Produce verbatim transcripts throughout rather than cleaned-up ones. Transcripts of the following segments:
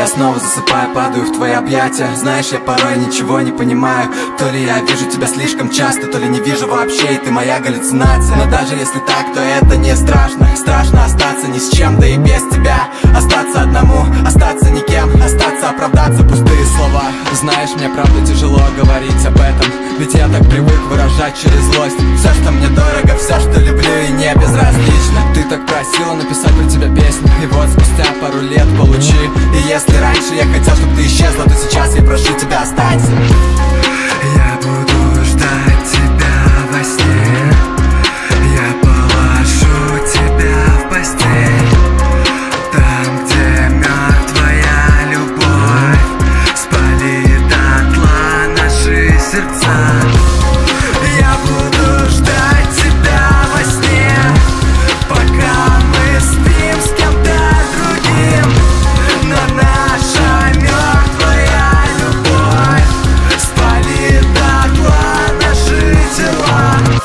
снова засыпаю, падаю в твои объятия. Знаешь, я порой ничего не понимаю. То ли я вижу тебя слишком часто, то ли не вижу вообще, и ты моя галлюцинация. Но даже если так, то это не страшно. Страшно остаться ни с чем, да и без тебя. Остаться одному, остаться никем, остаться, оправдаться, пустые слова. Знаешь, мне правда тяжело говорить об этом, ведь я так привык выражать через злость все, что мне дорого, все, что люблю, и не безразлично. Ты так просила написать про тебя песню, и вот спустя пару лет получи. И если раньше я хотел, чтобы ты исчезла, то сейчас я прошу тебя, останься. Я буду ждать тебя во сне, я положу тебя в постель, там, где мертвая любовь спалит дотла наши сердца. Я буду ждать тебя во сне, пока мы спим с кем-то другим, но наша мертвая любовь спалит дотла наши тела.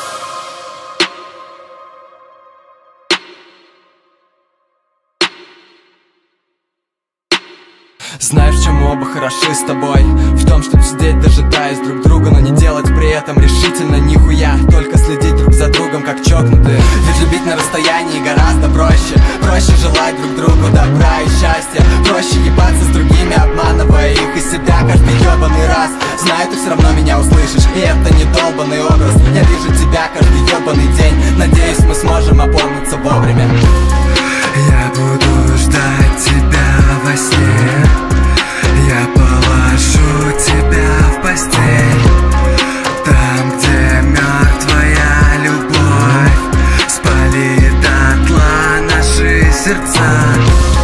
Знаешь, в чем мы оба хороши с тобой? В том, чтобы сидеть, дожидаясь друг друга, но не делать при этом решительно нихуя. Только следить друг за другом, как чокнутые. Ведь любить на расстоянии гораздо проще. Проще желать друг другу добра и счастья. Проще ебаться с другими, обманывая их и себя каждый ебаный раз. Знаю, ты все равно меня услышишь, и это не долбанный образ. Я вижу тебя каждый ебаный день. Надеюсь, мы сможем опомниться вовремя. Я буду ждать тебя во сне, я положу тебя в постель, там, где мертвая любовь спалит дотла наши сердца.